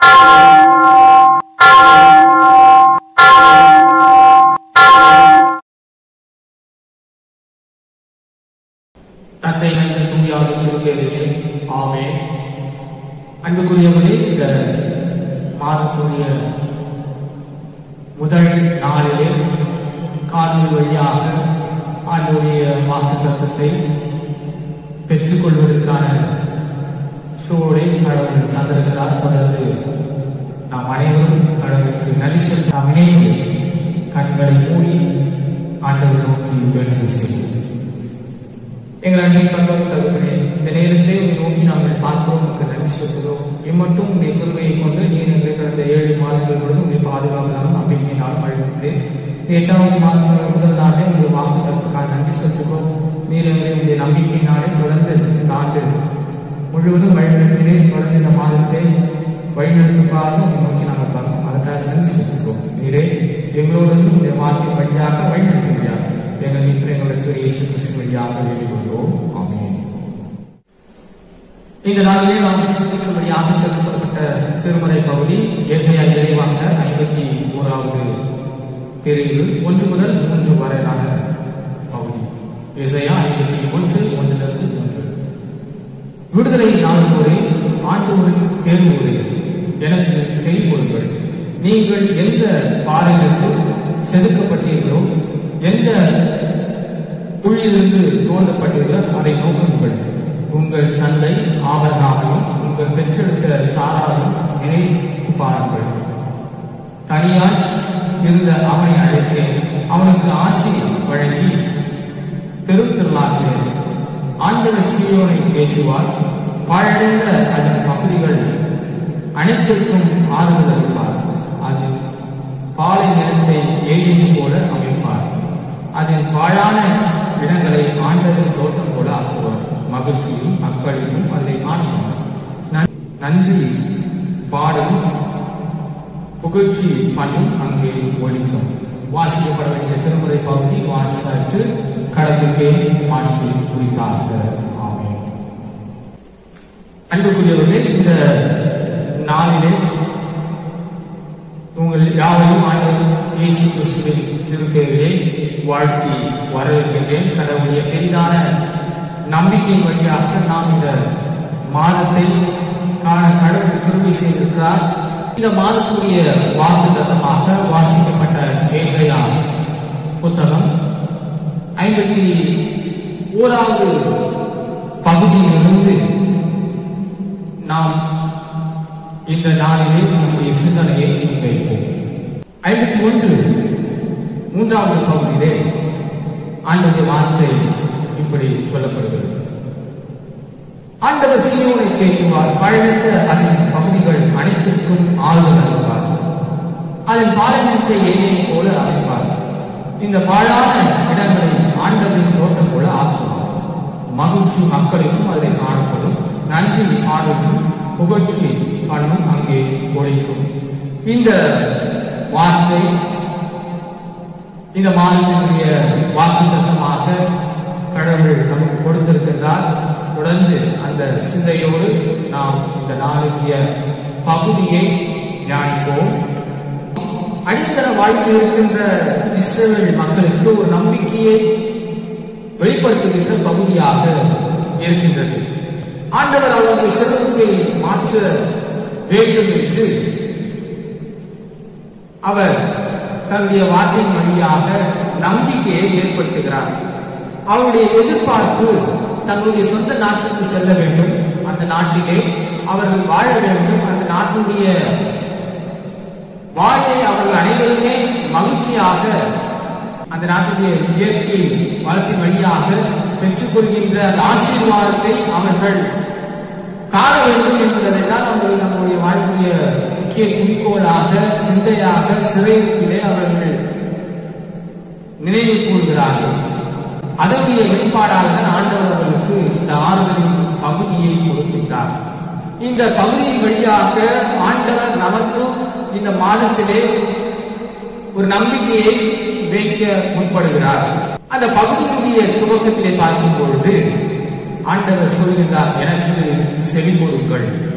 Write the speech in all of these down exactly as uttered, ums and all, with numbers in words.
தந்தை நன்றி தூயாவது திருப்பேரிலே ஆமென். அன்புக்குரியவர்களே, இந்த மாதத்துடைய முதல் நாளிலே காணொலி வழியாக ஆண்டுடைய வாக்கு தத்துவத்தை பெற்றுக் கொள்வதற்கான சூழலை கடவுள் தந்திருக்கிறார். தொடர்ந்து நாம் அனைவரும் கடவுளுக்கு நன்றி சொல்லி நாம் இணைந்து கண்களை மூடி ஆண்டவர் நோக்கி வேண்டுதல் செய்வோம். எங்கள் அன்பை பண்பு தகுதியே இந்த நேரத்திலே உங்களை நோக்கி நாங்கள் பார்க்கிறோம், நன்றி சொல்கிறோம். இம்மட்டும் உங்களுடைய கிருபையை கொண்டு நீர் எங்களை கடந்த ஏழு மாதங்கள் கூட உங்களை பாதுகாவலாலும் நம்பிக்கையினாலும் அழைக்கிறேன். எட்டாவது மாதங்கள் முதல் நாளே உங்களுடைய வாக்கு தத்துவத்துக்காக நன்றி சொல்கிறோம். நீர் எங்களை உங்களுடைய நம்பிக்கையினாலே தொடர்ந்து இந்த ஆண்டு முழுவதும் வழிநடத்திலே தொடர்ந்து இந்த மாதத்தை வழிநடத்துக்காக உங்களை நோக்கி நாங்கள் பார்க்கிறோம். அதற்காக நன்றி சொல்கிறோம். நீரே எங்களோடு உங்களுடைய வார்த்தை வழியாக வழிநடத்துகிறார். எங்கள் மீட்பர் எங்களுடைய சிறு இயேசு கிறிஸ்துவின் வழியாக வேண்டிக் கொள்கிறோம். ஆமென். இந்த நாளிலே நாம் சிந்திக்கும்படியாக தெரிவிக்கப்பட்ட திருமறை பகுதி ஏசாயா இறைவாக்க ஐம்பத்தி ஓராவது பிரிவு ஒன்று முதல் மூன்று வரையிலான பகுதி. ஏசாயா ஐம்பத்தி ஒன்று ஒன்றிலிருந்து மூன்று. விடுதலை நாடுவோரே, ஆண்டவருக்கு தேர்வோரே, எனக்கு செய்கொள்ளுங்கள். நீங்கள் எந்த பாறையிலிருந்து செதுக்கப்பட்டீர்களோ, எந்த குழியிலிருந்து தோண்டப்பட்டீர்களோ அதை நோக்குங்கள். உங்கள் தந்தை ஆபரகாமையும் உங்கள் பெற்றெடுத்த சாராவையும் நினைத்து பாருங்கள். தனியாய் இருந்த அவனை அழைத்தேன், அவனுக்கு ஆசி வழங்கி பெருத்திரளாகிறேன். ஆண்டவர் சீயோனை ஏற்றுவார், பாழடைந்த அதன் பகுதிகள் அனைத்திற்கும் ஆறுதல் அளிப்பார். அது பாலை நிலத்தை ஏழியை போல அமைப்பார். அதன் பாழான இடங்களை ஆண்டவர் தோட்டம் போல ஆக்குவார். மகிழ்ச்சியும் அக்களிப்பும் அதை ஆண்டுவார். நன்றி பாடும் புகழ்ச்சி பண்ணும் அங்கே ஒழிக்கும். வாசிக்கப்பட வேண்டிய திருமுறை பகுதி வாசித்து கடவுளுக்கே மாற்றி குறித்தார்கள். ஆமென். அன்புக்குரியவர்களே, இந்த நாளிலே உங்கள் யாவையும் ஆண்டவர் இயேசு கிறிஸ்துவின் திருப்பெயரிலே வாழ்த்தி வரவேற்கிறேன். கடவுளுடைய பெரிதான நம்பிக்கை வழியாக நாம் இந்த மாதத்தை காண கடவுள் கிருபை செய்திருக்கிறார். இந்த மாதத்துடைய வாக்கு தத்தமாக வாசிக்கப்பட்ட ஏசாயா புத்தகம் ஐம்பத்தி ஓராவது பகுதியிலிருந்து நாம் இந்த நாளிலே நம்முடைய சிந்தனையை முன்வைப்போம். ஐம்பத்தி ஒன்று மூன்றாவது பகுதியிலே ஆண்டவருடைய வார்த்தை இப்படி சொல்லப்படுகிறது. ஆண்டவர் சீயோனை தேற்றுவார், பழைத்த அதன் பகுதிகள் அனைத்திற்கும் ஆறுதல் அளிப்பார். அதன் பாலைநிலத்தை ஏனையை போல அமைப்பார். இந்த பாழான இடங்களை ஆண்டவரின் தோட்டம் போல ஆக்குவார். மகிழ்ச்சி மக்களுக்கும் அதை காணப்படும். நன்றி ஆளும் புகழ்ச்சி பண்ணும் அங்கே ஒழிக்கும். இந்த வார்த்தை இந்த மாதத்தினுடைய வாக்கு தத்தமாக கடவுள் நமக்கு கொடுத்திருக்கின்றார். தொடர்ந்து அந்த சிந்தையோடு நாம் இந்த நாளுடைய பகுதியை தியானிப்போம். அடித்தள வாழ்க்கையில் இருக்கின்ற இஸ்ரவேல் மக்களுக்கு ஒரு நம்பிக்கையை வெளிப்படுத்துகின்ற பகுதியாக இருக்கின்றது. ஆண்டவர் அவருடைய சிறப்பை மாற்ற வேண்டும் என்று அவர் தன்னுடைய வார்த்தையின் வழியாக நம்பிக்கையை ஏற்படுத்துகிறார். அவருடைய எதிர்பார்ப்பு தங்களுடைய சொந்த நாட்டுக்கு செல்ல வேண்டும், அந்த நாட்டிலே அவர்கள் வாழ வேண்டும், அந்த நாட்டுடைய வாழ்வை அவர்கள் அனைவருமே மகிழ்ச்சியாக அந்த நாட்டுடைய இயற்கை வளத்தின் வழியாக பெற்றுக்கொள்கின்ற அந்த ஆசீர்வாதத்தை அவர்கள் காண வேண்டும் என்பதை தான் அவர்கள் நம்முடைய வாழ்க்கைய முக்கிய குறிக்கோளாக சிந்தையாக சிறையிலே அவர்கள் நினைவு கூறுகிறார்கள். அதனுடைய வெளிப்பாடாக ஆண்டவர் அவர்களுக்கு இந்த ஆறுதலின் பகுதியை கொடுக்கின்றார். இந்த பகுதியின் வழியாக ஆண்டவர் நமக்கும் இந்த மாதத்திலே ஒரு நம்பிக்கையை வைக்க முற்படுகிறார். அந்த பகுதியினுடைய துவக்கத்திலே பார்க்கும் பொழுது ஆண்டவர் சொல்கின்றார், எனக்கு செவி கொடுங்கள்.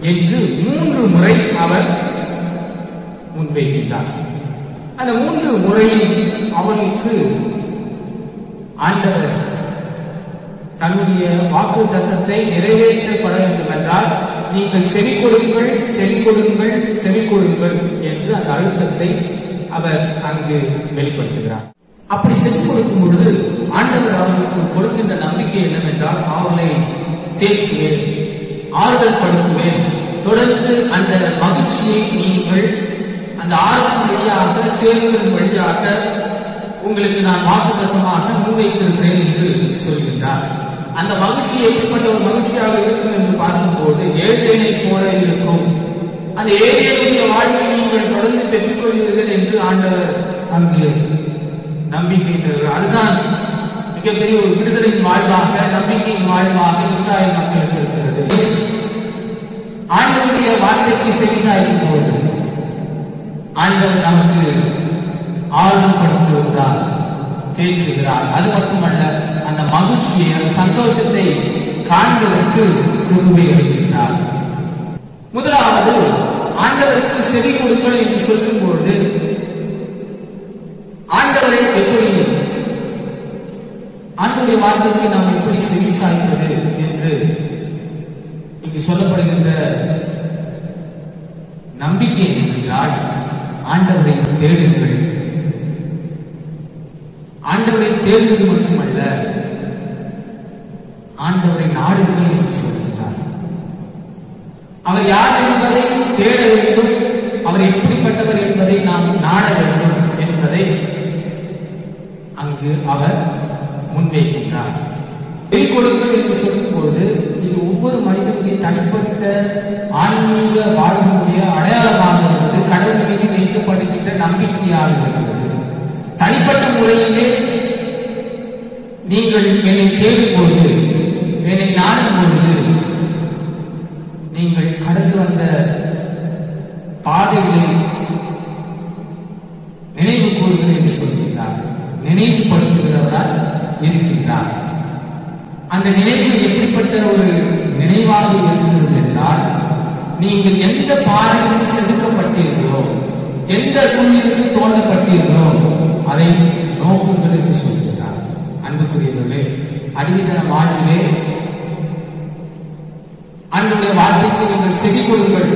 என்று மூன்று முறை அவர் முன்வைக்கின்றார். அந்த மூன்று முறையில் அவனுக்கு ஆண்டவர் தன்னுடைய வாக்கு தத்தத்தை நிறைவேற்றப்பட வேண்டும் என்றால் நீங்கள் செவி கொடுங்கள் செவி கொடுங்கள் செவி கொடுங்கள் என்று அந்த அழுத்தத்தை அவர் அங்கு வெளிப்படுத்துகிறார். அப்படி செவி கொடுக்கும் பொழுது ஆண்டவர் அவர்களுக்கு கொடுக்கின்ற நம்பிக்கை என்னவென்றால் அவர்களை தேற்றுவேன், ஆறுதல் படுத்துவேன், தொடர்ந்து அந்த மகிழ்ச்சியை நீங்கள் அந்த ஆறுதல் வழியாக தேர்தல் வழியாக உங்களுக்கு நான் வாக்குத்தத்தமாக முன்வைத்திருக்கிறேன் என்று சொல்கின்றார். அந்த மகிழ்ச்சி எப்படிப்பட்ட ஒரு மகிழ்ச்சியாக இருக்கும் என்று பார்க்கும்போது ஏழையை போல இருக்கும். அந்த ஏழையுடைய வாழ்வை நீங்கள் தொடர்ந்து பெற்றுக் கொள்வீர்கள் என்று ஆண்டவர் அங்கு நம்பிக்கை தருகிறார். அதுதான் மிகப்பெரிய ஒரு விடுதலையின் வாழ்வாக, நம்பிக்கையின் வாழ்வாக இஸ்ராயல் மக்களுக்கு இருக்கிறது. ஆண்டவருடைய வார்த்தைக்கு செவிசாய்க்கும் போது ஆண்டவர் நமக்கு ஆறுதல் படுத்துகிறார், தேற்றுகிறார். அது மட்டுமல்ல, அந்த மகிழ்ச்சியை, அந்த சந்தோஷத்தை காண்பதற்கு கிருபை அளிக்கின்றார். முதலாவது ஆண்டவருக்கு செவி கொடுங்கள் என்று சொல்லும் பொழுது ஆண்டவரை எப்படி, ஆண்டவருடைய வார்த்தைக்கு நாம் எப்படி செவி சாய்ப்பது என்று இங்கு சொல்லப்படுகின்ற நம்பிக்கை என்றால் ஆண்டவரை தேடுங்கள். ஆண்டவரை தேடுவது மட்டுமல்ல, ஆண்டவரை நாடுகள் என்று சொல்கிறார். அவர் யார் என்பதை தேட வேண்டும், அவர் எப்படிப்பட்டவர் என்பதை நாம் நாட வேண்டும் என்பதை அங்கு அவர் முன்வைக்கின்றார். செவி கொடுங்கள் என்று சொல்லும்போது இது ஒவ்வொரு மனிதனுடைய தனிப்பட்ட ஆன்மீக வாழ்வுடைய அடையாளமாக இருந்தது, கடவுள் மீது வைக்கப்படுகின்ற நம்பிக்கையாக இருந்தது. தனிப்பட்ட முறையிலே நீங்கள் என்னை தேடும் பொழுது, என்னை நாடும் பொழுது நீங்கள் கடந்து வந்த பாதைகளை நினைவு கூறுங்கள் என்று சொல்கிறார். நினைவுபடுத்துகிறவரால் இருக்கின்றார். அந்த நினைவு எப்படிப்பட்ட ஒரு நினைவாக இருக்கிறது என்றால், நீங்கள் எந்த பாதையில் செதுக்கப்பட்டீர்களோ, எந்த குழியிலிருந்து தோண்டப்பட்டீர்களோ அதை நோக்குங்கள் என்று சொல்கிறார். அன்புக்குரியவர்களே, அடிமைத்தன வாழ்விலே ஆண்டவருடைய வார்த்தைக்கு நீங்கள் செவி கொடுங்கள்.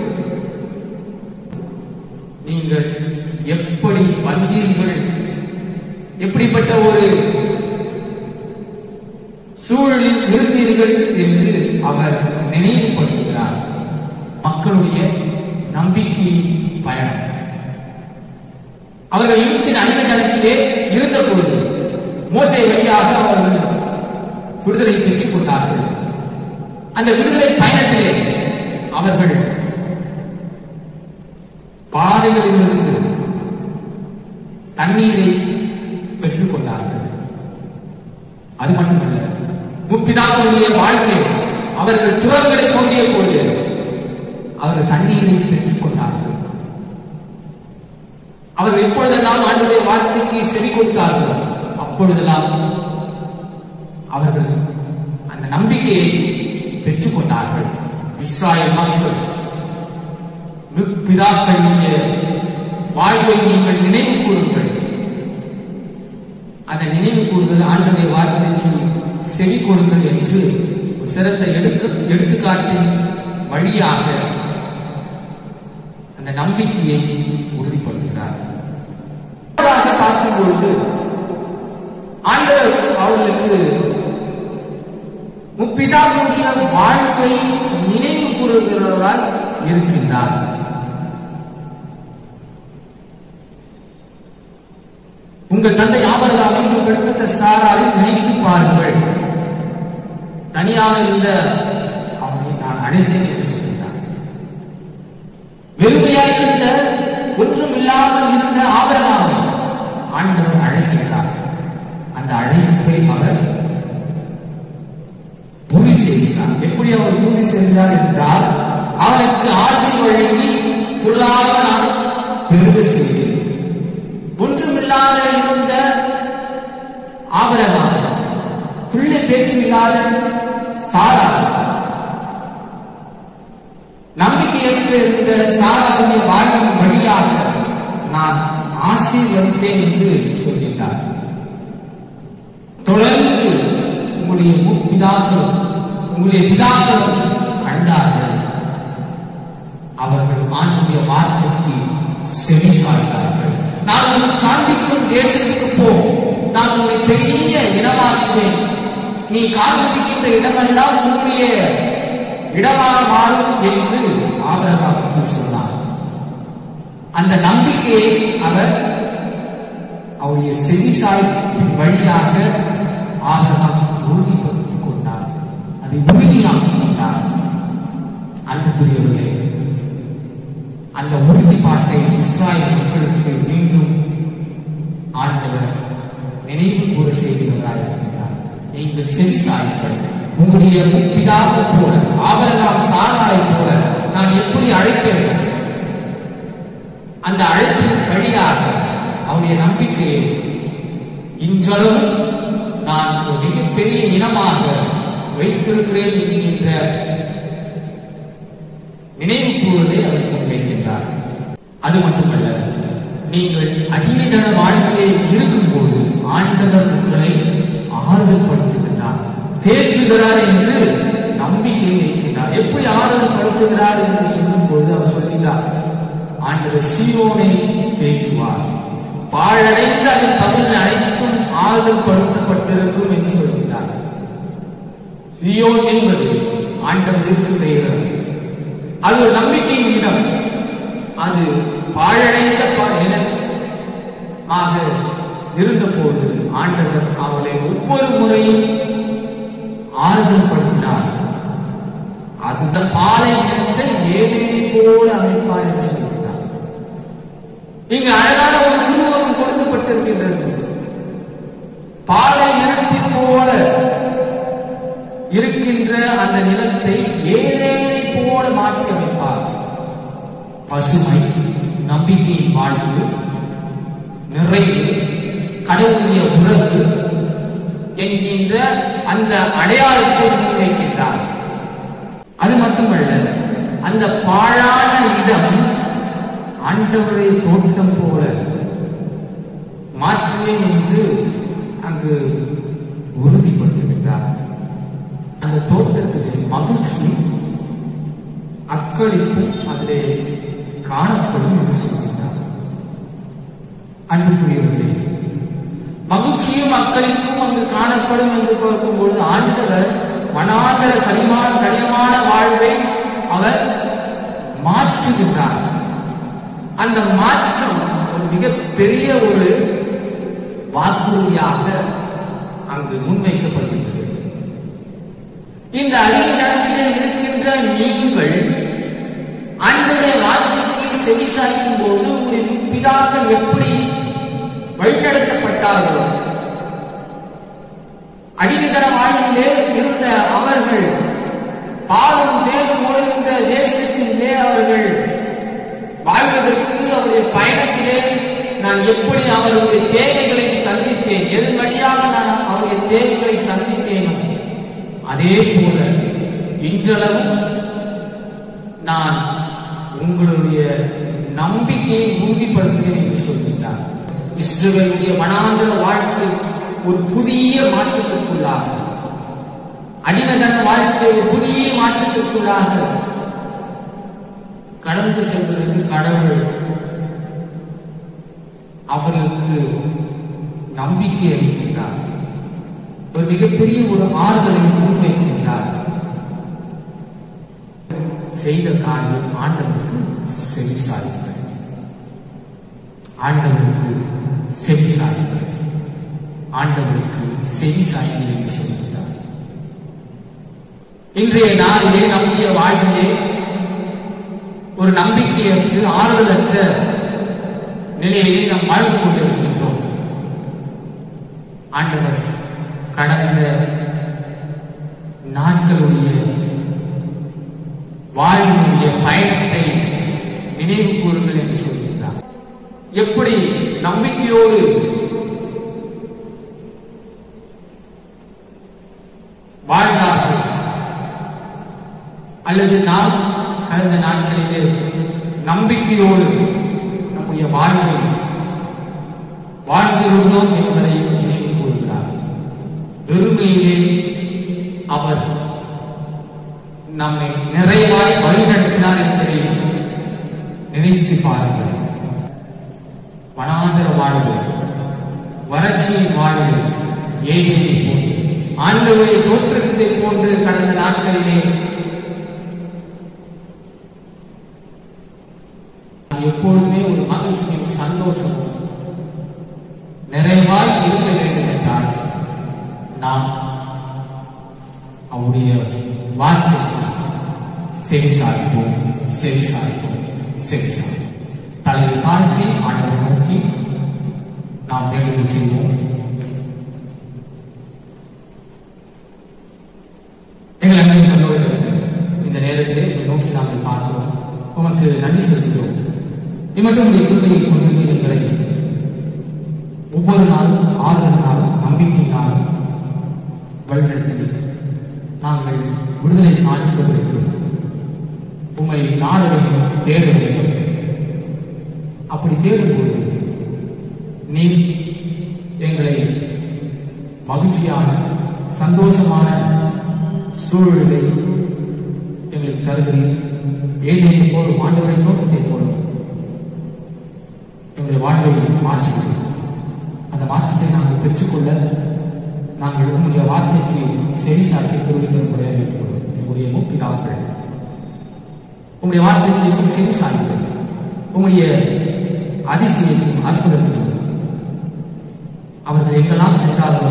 நீங்கள் எப்படி வந்தீர்கள், எப்படிப்பட்ட ஒரு சூழலில் இருந்தீர்கள் என்று அவர் நினைவுபடுத்துகிறார். மக்களுடைய நம்பிக்கை பயணம். அவர்கள் யுத்தத்தின் அடிமைத்தனத்திலே இருந்த பொழுது மோசே வழியாக அவர்கள் விடுதலை பெற்றுக் கொண்டார்கள். அந்த விடுதலை பயணத்திலே அவர்கள் பாதைகளிலிருந்து தண்ணீரை பெற்றுக் கொண்டார்கள். அது மட்டுமல்ல, முற்பிதாக்களுடைய வாழ்க்கை அவர்கள் துறவுகளை தோண்டிய போது அவர்கள் தண்ணீரை பெற்றுக் கொண்டார்கள். அவர்கள் எப்பொழுதெல்லாம் ஆண்டவருடைய வார்த்தைக்கு செவி கொடுத்தார்கள் அப்பொழுதெல்லாம் அவர்கள் அந்த நம்பிக்கையை பெற்றுக் கொண்டார்கள். இஸ்ராயல் மக்கள் பிதாக்களுடைய வாழ்வை நீங்கள் நினைவு கூறுங்கள். அந்த நினைவு கூறுதல் ஆண்டவருடைய வார்த்தைக்கு செவி கொடுங்கள் என்று சிறந்த எடுக்க எடுத்துக்காட்டின் வழியாக அந்த நம்பிக்கையை உறுதிப்படுத்துகிறார். பார்க்கும்பொழுது ஆண்டவர் அவர்களுக்கு முற்பிதாக்களுடைய வாழ்க்கை நினைவு கூறுகிறவரால் இருக்கின்றார். உங்கள் தந்தை ஆபிரகாமை நீங்கள் பெற்ற சாராரை நினைத்து பாருங்கள். தனியாக இருந்த அவனை நான் அழைத்தேன் என்று சொல்கிறார். வெறுமையாக இருந்த, ஒன்றும் இல்லாமல் இருந்த ஆபிரகாமை ஆண்டவர் அழைக்கிறார். அந்த அழைப்பை அவர் உறுதி செய்கிறார். எப்படி அவர் உறுதி செய்கிறார் என்றால், அவனுக்கு ஆசை வழங்கி பொருளாக நான் பெருக செய்தேன். ஒன்றுமில்லாத இருந்த ஆபிரகாம், பிள்ளை பேச்சு இல்லாத சாரா, ஆசீர்வதித்தேன் என்று சொல்கின்றார். தொடர்ந்து உங்களுடைய பிதாக்கள் உங்களுடைய பிதாக்கள் கண்டார்கள், அவர்கள் ஆண்டுடைய வார்த்தைக்கு செவி சாய்த்தார்கள். நான் உங்களுக்கு காண்பிக்கும் தேசத்துக்கு போ, நான் உங்களை பெரிய இடமாக்குவேன், நீ காண்பிக்கின்ற இடமெல்லாம் உங்களுடைய இடமாக மாறும் என்று ஆபிரகாமுக்கு சொன்னார். அந்த நம்பிக்கையை அவர் அவருடைய செவிசாய்ப்பின் வழியாக ஆபிரகாம் உறுதிப்படுத்திக் கொண்டார், அதை உறுதியாக்கிக் கொண்டார். அன்புக்குரியவர்களே, அந்த உறுதிப்பாட்டை இஸ்ராயேல் மக்களுக்கு மீண்டும் ஆண்டவர் நினைவு கூற செய்கிறவராக இருக்கிறார். நீங்கள் செவிசாய்கள், உங்களுடைய பிதாவை போல ஆபிரகாம் சாராரை போல நான் எப்படி அழைக்கிறேன், அந்த அழைப்பின் வழியாக அவருடைய நம்பிக்கையை இன்றளவு நான் ஒரு மிகப்பெரிய இனமாக வைத்திருக்கிறேன் என்கின்ற நினைவு கூறுவதை அவர் முன்வைக்கின்றார். அது மட்டுமல்ல, நீங்கள் அடிமைதன வாழ்க்கையை இருக்கும் போது ஆண்டவர் உங்களை ஆறுதல் படுத்துகின்றார், தேற்றுகிறார் என்று நம்பிக்கையை வைக்கின்றார். எப்படி ஆறுதல் படுத்துகிறார் என்று சொல்லும் போது அவர் சொல்கிறார், ஆண்டவர் சீயோனை தேற்றுவார், பாழடைந்த அதன் பகுதியில் அனைத்தும் ஆறுதல் படுத்தப்பட்டிருக்கும் என்று சொல்கிறார். சீயோன் என்பது ஆண்டவர் இருக்கின்ற இடம், அது ஒரு நம்பிக்கையின் இடம். அது பாழடைந்த நிலமாக இருந்த போது ஆண்டவர் அவளை ஒவ்வொரு முறையும் ஆறுதல் படுத்தினார். அந்த பாலை நிலத்தை ஏதேனை போல அமைப்பார் என்று சொல்கிறார். இங்கு அழகான ஒரு உருவகம் கொடுக்கப்பட்டிருக்கின்றது. பாலை நிலத்தின் போல இருக்கின்ற அந்த நிலத்தை ஏதேனை போல மாற்றி அமைப்பார். பசுமை, நம்பிக்கையின் வாழ்வு, நிறைவு, கடவுளுடைய உறவு என்கின்ற அந்த அடையாளத்தை முன்வைக்கின்றார். அது மட்டுமல்ல, அந்த பாழான இடம் ஆண்டவருடைய தோட்டம் போல மாற்றுவேன் என்று அங்கு உறுதிப்படுத்துகின்றார். அந்த தோட்டத்திலே மகிழ்ச்சி, அக்களிப்பும் அதிலே காணப்படும் என்று சொல்கின்றார். அன்புக்குரியவர்களே, மகிழ்ச்சியும் அக்களிப்பும் அங்கு காணப்படும் என்று பார்க்கும்பொழுது ஆண்டவர் மனாந்தர கடிமான கடினமான வாழ்வை அவர் மாற்றுகின்றார். அந்த மாற்றம் ஒரு மிகப்பெரிய ஒரு வாக்குறுதியாக அங்கு முன்வைக்கப்படுகின்றது. இந்த அறிஞர்களில் இருக்கின்ற நீங்கள் ஆண்டவருடைய வார்த்தைக்கு செவிசாய்க்கும் போது உங்களுடைய பிதாக்கள் எப்படி வழிநடத்தப்பட்டார்களோ, அடிமைத்தன வாழ்விலே இருந்த அவர்கள் பாலும் தேடும் ஒழுகின்ற தேசத்திலே அவர்கள் வாழ்வதற்கு அவருடைய பயணத்திலே நான் எப்படி அவருடைய தேவைகளை சந்தித்தேன், எது வழியாக நான் அவருடைய தேவைகளை சந்தித்தேனோ அதே போல இன்றளவும் நான் உங்களுடைய நம்பிக்கையை உறுதிப்படுத்துகிறேன் என்று சொல்கின்றார். இஸ்ரவேலுடைய வனாந்தர வாழ்க்கை ஒரு புதிய மாற்றத்திற்குள்ளாக, அடிமைத்தன வாழ்க்கை ஒரு புதிய மாற்றத்திற்குள்ளாக கடந்து செல்வதற்கு கடவுள் அவர்களுக்கு நம்பிக்கை அளிக்கின்றார். ஒரு மிகப்பெரிய ஒரு ஆறுதலை முன்வைக்கின்றார். செய்த காரியம் ஆண்டவருக்கு செவிசாய்கள், ஆண்டவருக்கு செவிசாய்கள், ஆண்டவருக்கு செவிசாய்கள் என்று சொல்கிறார். இன்றைய நாளிலே நம்முடைய வாழ்விலே ஒரு நம்பிக்கையற்று ஆறுதலற்ற நிலையிலே நாம் வாழ்ந்து கொண்டிருக்கின்றோம். ஆண்டவர் கடந்த நாட்களுடைய வாழ்வினுடைய பயணத்தை நினைவு கூறுங்கள் என்று சொல்கின்றார். எப்படி நம்பிக்கையோடு வாழ்ந்தார்கள், அல்லது நாம் கடந்த நாட்களிலே நம்பிக்கையோடு நம்முடைய வாழ்வை வாழ்ந்துள்ளோம் என்பதை நினைவு கூறுகிறார். வெறுமையிலே அவர் நம்மை நிறைவாய் வழிநடத்தினார் என்பதை நினைத்து பாருங்கள். வனாந்தர வாழ்வு, வறட்சியின் வாழ்வு, ஏழையை போன்று ஆண்டவரை தோற்றுவித்தை போன்று கடந்த நாட்களிலே எப்பொழுதுமே ஒரு மகிழ்ச்சியும் சந்தோஷமும் நிறைவாய் இருக்க வேண்டும் என்றால் நாம் அவருடைய வார்த்தைக்கு செவிசாய்ப்போம் செவிசாய்ப்போம் செவிசாய்ப்போம். தலையை தாழ்த்தி ஆண்டவரை நோக்கி நாம் வேண்டுதல் செய்வோம். எங்கள் அன்பின் கல்லூரிகள் இந்த நேரத்திலே நோக்கி நாங்கள் பார்க்கிறோம். உமக்கு நன்றி செலுத்துகிறோம். இம்மட்டும் கிருபையை கொண்டு எங்களை ஒவ்வொரு நாளும் ஆறுதலினாலும் நம்பிக்கையினாலும் வழிநடத்தி நாங்கள் விடுதலை காண்பதற்கு உம்மை நாட வேண்டும், தேட வேண்டும். அப்படி தேடும்போது நீ எங்களை மகிழ்ச்சியான சந்தோஷமான சூழலை எங்களுக்கு தருகிறேன். ஏழையை போலும் ஆண்டவரை தோட்டத்தை போலும் எங்களுடைய வாழ்வை மாற்றுகிறோம். அந்த மாற்றத்தை நாங்கள் பெற்றுக்கொள்ள நாங்கள் உங்களுடைய வார்த்தைக்கு செவிசாக்கி குறிப்பிட வேண்டும். உங்களுடைய மூப்பிதாக்கள் உங்களுடைய வார்த்தைக்கு செவிசாய்கள் உங்களுடைய அதிசயத்தையும் அற்புதத்தையும் அவர்கள் எங்கெல்லாம் சென்றார்களோ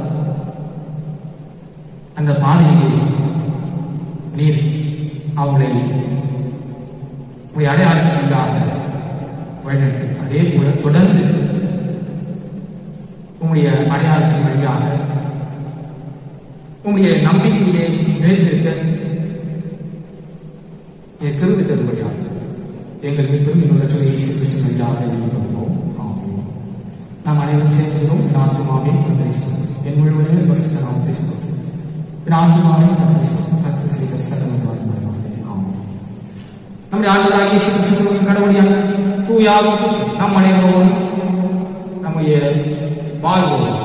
அந்த பாதையை நீர் அவர்களை உங்களுடைய அடையாளத்திற்காக வழிநடத்தி அதே போல தொடர்ந்து உங்களுடைய அடையாளத்தின் வழியாக உங்களுடைய நம்பிக்கையிலே நிலைத்திருக்க கிருபை தரும்படியாக எங்கள் மீட்பும் என்னுடைய இயேசு கிறிஸ்துவின் வழியாக எழுதிக்கொள்வோம். ஆமென். நாம் அனைவரும் சேர்க்கிறோம். என் ஆத்துமாவே கர்த்தரை என் முழுவதும் பரிசுத்த நாமத்தை ஸ்தோத்திரம். என் ஆத்துமாவே கர்த்தரை ஸ்தோத்திரம். கர்த்தர் செய்த சகல உபகாரங்களுக்காக. ஆமென். நம்முடைய ஆண்டவராகிய இயேசு கிறிஸ்துவின் கடவுளியான தூய ஆவிக்கு நம் அனைவரோடும் நம்முடைய வாழ்வோம்